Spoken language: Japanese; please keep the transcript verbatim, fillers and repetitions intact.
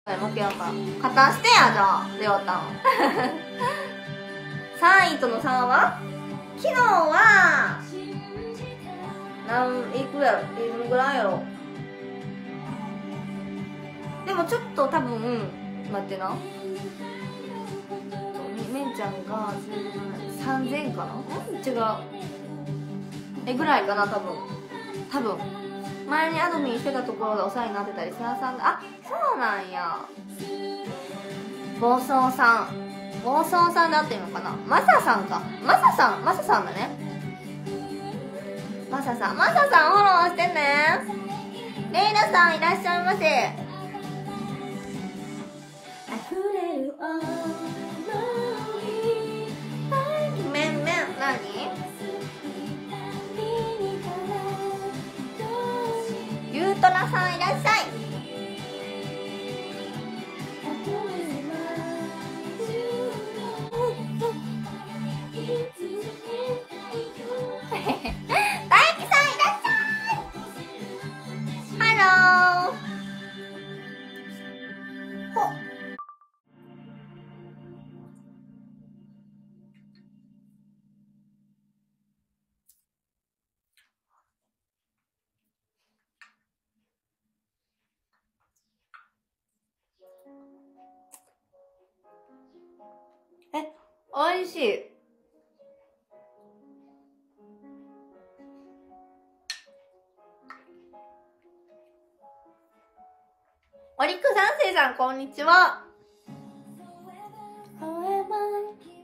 負けやから勝たしてや。じゃあレオタンさんいとのさんは昨日は何いくやろ、いくぐらいやろ。でもちょっと多分待ってな、めんちゃんがさんぜんかな、違うえぐらいかな、多分多分前にアドミンしてたところでお世話になってたり、せやさんが、あ、そうなんや。暴走さん、暴走さんで合ってるのかな、マサさんか、マサさん、マサさんだね。マサさん、マサさんフォローしてね。レイラさんいらっしゃいませ。めんめん、何？ゆうとらさんいらっしゃい。大輝さんいらっしゃい。ハロー。ほっ。え、おいしい。オリック三世さんこんにちは。